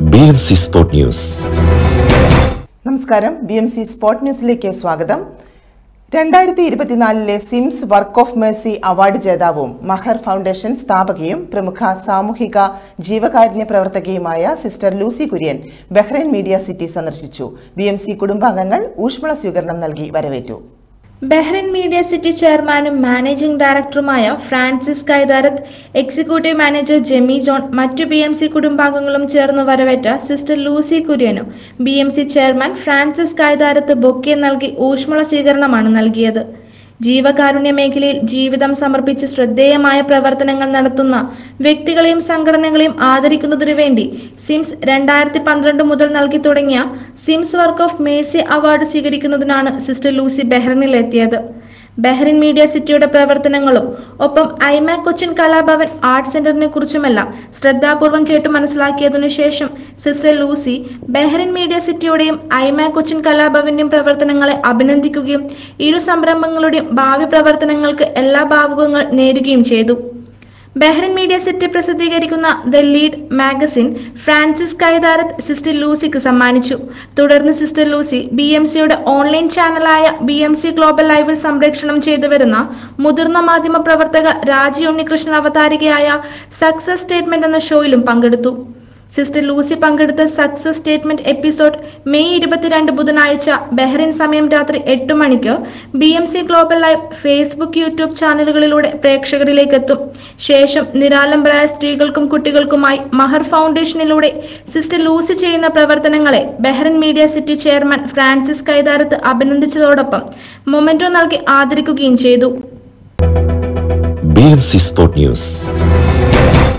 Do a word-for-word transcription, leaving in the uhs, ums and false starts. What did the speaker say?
B M C sport news. നമസ്കാരം. B M C sport ന്യൂസിലേക്ക് സ്വാഗതം. രണ്ടായിരത്തി ഇരുപത്തിനാലിലെ Sims work of mercy award ജേതാവും മഹർ ഫൗണ്ടേഷൻ സ്ഥാപകയും പ്രമുഖ സാമൂഹിക ജീവകാരുണ്യ പ്രവർത്തകയുമായ sister Lucy Kurian Bahrain media city സന്ദർശിച്ചു. ബി എം സി കുടുംബാംഗങ്ങൾ ഊഷ്മള സ്വീകരണം നൽകി വരവേറ്റു. ബഹ്റൈൻ മീഡിയ സിറ്റി ചെയർമാനും മാനേജിംഗ് ഡയറക്ടറുമായ Francis Kaitharath, executive manager Jemi John, മറ്റു ബി എം സി കുടുംബാംഗങ്ങളും ചേർന്ന് വരവേറ്റ സിസ്റ്റർ ലൂസി കുര്യനും B M C chairman Francis Kaitharath bouquet നൽകി ഊഷ്മള സ്വീകരണമാണ് നൽകിയത്. ജീവകാരുണ്യ മേഖലയിൽ ജീവിതം സമർപ്പിച്ച് ശ്രദ്ധേയമായ പ്രവർത്തനങ്ങൾ നടത്തുന്ന വ്യക്തികളെയും സംഘടനകളെയും ആദരിക്കുന്നതിനു വേണ്ടി സിംസ് രണ്ടായിരത്തി പന്ത്രണ്ട് മുതൽ നൽകി തുടങ്ങിയ Sims work of mercy award സ്വീകരിക്കുന്നതിനാണ് സിസ്റ്റർ ലൂസി ബഹ്റൈനിലെത്തിയത്. ബഹ്റൈൻ മീഡിയ സിറ്റിയുടെ പ്രവർത്തനങ്ങളും ഒപ്പം ഐമാക് കൊച്ചിൻ കലാഭവൻ ആർട്ട് സെന്ററിനെ കുറിച്ചുമെല്ലാം ശ്രദ്ധാപൂർവം കേട്ടു മനസ്സിലാക്കിയതിനു ശേഷം സിസ്റ്റർ ലൂസി ബഹ്റൈൻ മീഡിയ സിറ്റിയുടെയും ഐമാക് കൊച്ചിൻ കലാഭവന്റെയും പ്രവർത്തനങ്ങളെ അഭിനന്ദിക്കുകയും ഇരു സംരംഭങ്ങളുടെയും ഭാവി പ്രവർത്തനങ്ങൾക്ക് എല്ലാ ഭാവുകങ്ങൾ നേരുകയും ചെയ്തു. ബഹ്റൈൻ മീഡിയ സിറ്റി പ്രസിദ്ധീകരിക്കുന്ന the lead magazine Francis Kaitharath sister ലൂസിക്ക് സമ്മാനിച്ചു. തുടർന്ന് സിസ്റ്റർ ലൂസി ബി എം സിയുടെ ഓൺലൈൻ ചാനലായ ബി എം സി ഗ്ലോബൽ ലൈവിൽ സംപ്രേഷണം ചെയ്തു വരുന്ന മുതിർന്ന മാധ്യമ പ്രവർത്തക രാജി ഉണ്ണികൃഷ്ണൻ അവതാരികയായ സക്സസ് സ്റ്റേറ്റ്മെന്റ് എന്ന ഷോയിലും പങ്കെടുത്തു. സിസ്റ്റർ ലൂസി പങ്കെടുത്ത സക്സസ് സ്റ്റേറ്റ്മെന്റ് എപ്പിസോഡ് മെയ് ഇരുപത്തിരണ്ട് ബുധനാഴ്ച ബഹ്റൈൻ സമയം രാത്രി എട്ട് മണിക്ക് B M C global live Facebook, YouTube ചാനലുകളിലൂടെ പ്രേക്ഷകരിലേക്ക് എത്തും. ശേഷം നിരാലംബരായ സ്ത്രീകൾക്കും കുട്ടികൾക്കുമായി മഹർ ഫൗണ്ടേഷനിലൂടെ സിസ്റ്റർ ലൂസി ചെയ്യുന്ന പ്രവർത്തനങ്ങളെ Bahrain media city chairman Francis Kaitharath അഭിനന്ദിച്ചതോടൊപ്പം മൊമെന്റോ നൽകി ആദരിക്കുകയും ചെയ്തു. B M C sport news.